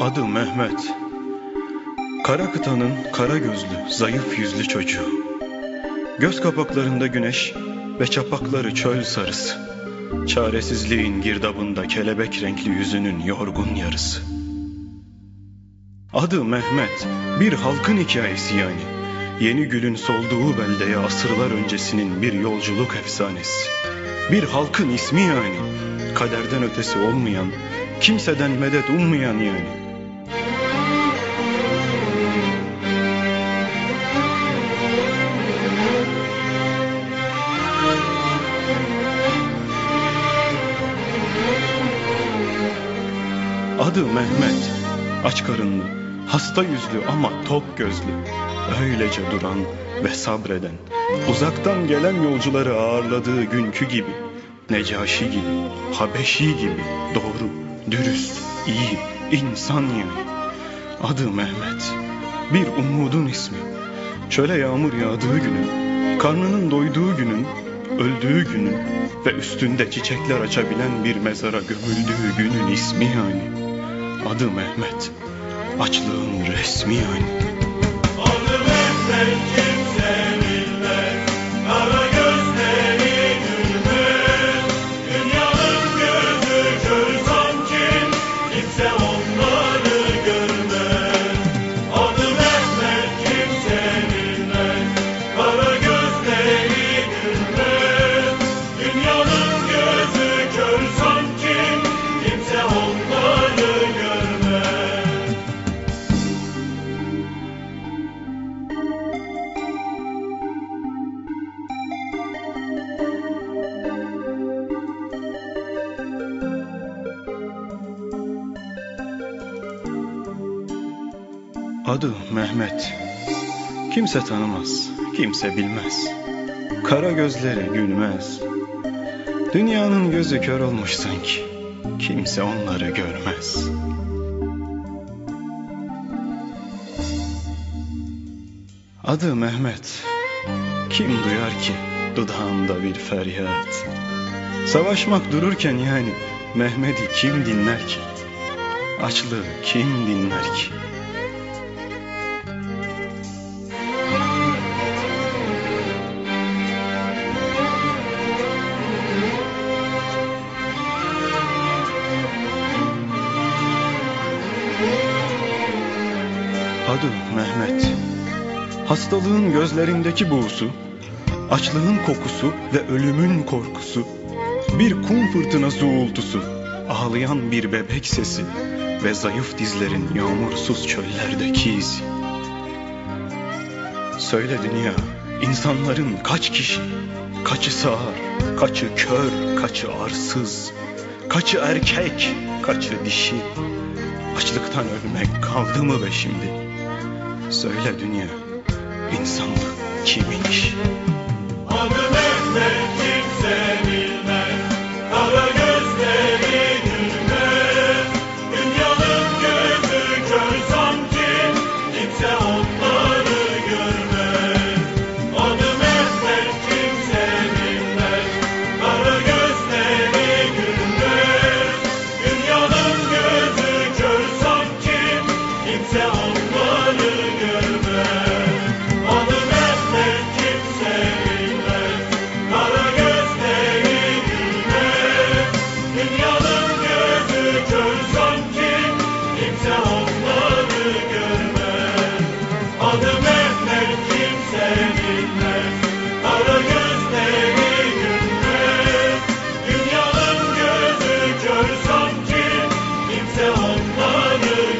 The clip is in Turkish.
Adı Mehmet. Kara kıtanın kara gözlü, zayıf yüzlü çocuğu. Göz kapaklarında güneş ve çapakları çöl sarısı. Çaresizliğin girdabında kelebek renkli yüzünün yorgun yarısı. Adı Mehmet, bir halkın hikayesi yani. Yeni gülün solduğu beldeye asırlar öncesinin bir yolculuk efsanesi. Bir halkın ismi yani. Kaderden ötesi olmayan, kimseden medet ummayan yani. Adı Mehmet, aç karınlı, hasta yüzlü ama tok gözlü. Öylece duran ve sabreden, uzaktan gelen yolcuları ağırladığı günkü gibi. Necaşi gibi, Habeşi gibi, doğru, dürüst, iyi, insan yani. Adı Mehmet, bir umudun ismi. Çöle yağmur yağdığı günün, karnının doyduğu günün, öldüğü günün ve üstünde çiçekler açabilen bir mezara gömüldüğü günün ismi yani. Adı Mehmet, açlığın resmi yani. Adı Mehmet kimse bilmez, kara gözleri gülmez. Dünyanın gözü kör sanki, kimse onları görmez. Adı Mehmet kimse bilmez, kara gözleri gülmez. Dünyanın gözü kör sanki, kimse onları görmez. Adı Mehmet, kimse tanımaz, kimse bilmez. Kara gözleri gülmez. Dünyanın gözü kör olmuş sanki, kimse onları görmez. Adı Mehmet, kim duyar ki dudağında bir feryat? Savaşmak dururken yani Mehmet'i kim dinler ki? Açlığı kim dinler ki? Adı Mehmet, hastalığın gözlerindeki buğusu, açlığın kokusu ve ölümün korkusu, bir kum fırtınası uğultusu, ağlayan bir bebek sesi ve zayıf dizlerin yağmursuz çöllerdeki izi. Söyle dünya, insanların kaç kişi, kaçı sağır, kaçı kör, kaçı arsız, kaçı erkek, kaçı dişi. Açlıktan ölmek kaldı mı be şimdi? Söyle dünya, insanlık kimin işi? Adı Mehmet kimse bilmez, kara gözleri gülmez. Dünyanın gözü kör sanki, kimse onları görmez. Adı Mehmet kimse bilmez, kara gözleri gülmez. Dünyanın gözü kör sanki, kimse onları görmez. Adı Mehmet kimse bilmez, kara gözleri gülmez. Dünyanın gözü kör sanki, kimse onları görmez. Adı Mehmet kimse bilmez, kara gözleri gülmez. Dünyanın gözü kör sanki, kimse onları